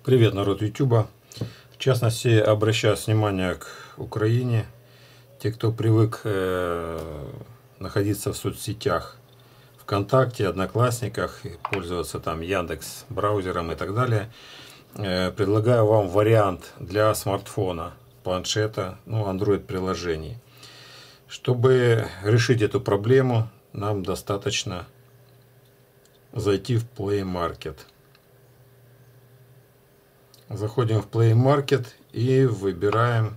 Привет, народ Ютуба. В частности, обращаюсь внимание к Украине. Те, кто привык находиться в соцсетях ВКонтакте, Одноклассниках, пользоваться там Яндекс браузером и так далее, предлагаю вам вариант для смартфона, планшета, Android приложений. Чтобы решить эту проблему, нам достаточно зайти в Play Market. Заходим в Play Market и выбираем,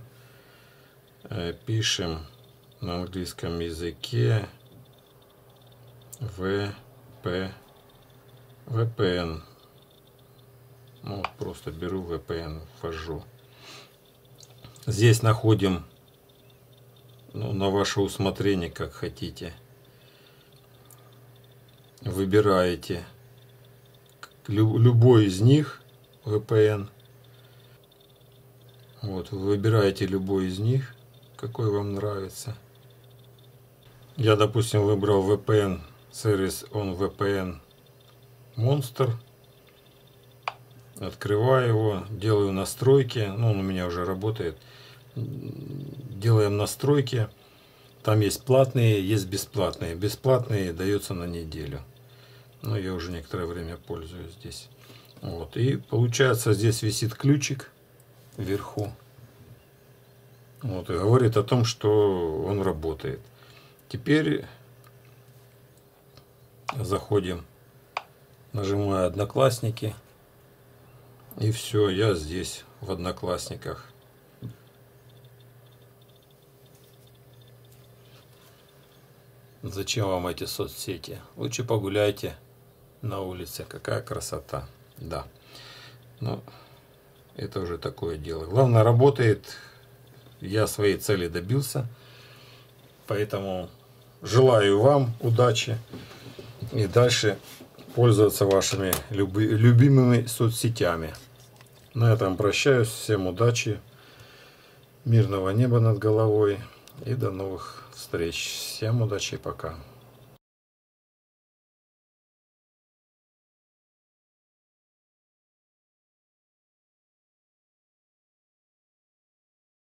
пишем на английском языке VPN. Просто беру VPN, ввожу. Здесь находим, на ваше усмотрение, как хотите. Выбираете любой из них, VPN. Вот, вы выбираете любой из них, какой вам нравится. Я, допустим, выбрал VPN, сервис OnVPN Monster. Открываю его, делаю настройки. Он у меня уже работает. Делаем настройки. Там есть платные, есть бесплатные. Бесплатные дается на неделю. Но я уже некоторое время пользуюсь здесь. Вот. И получается, здесь висит ключик вверху. Вот, и говорит о том, что он работает. Теперь заходим, нажимаю Одноклассники, и все, я здесь в Одноклассниках. Зачем вам эти соцсети? Лучше погуляйте на улице. Какая красота. Да. Это уже такое дело. Главное, работает. Я своей цели добился. Поэтому желаю вам удачи. И дальше пользоваться вашими любимыми соцсетями. На этом прощаюсь. Всем удачи. Мирного неба над головой. И до новых встреч. Всем удачи и пока.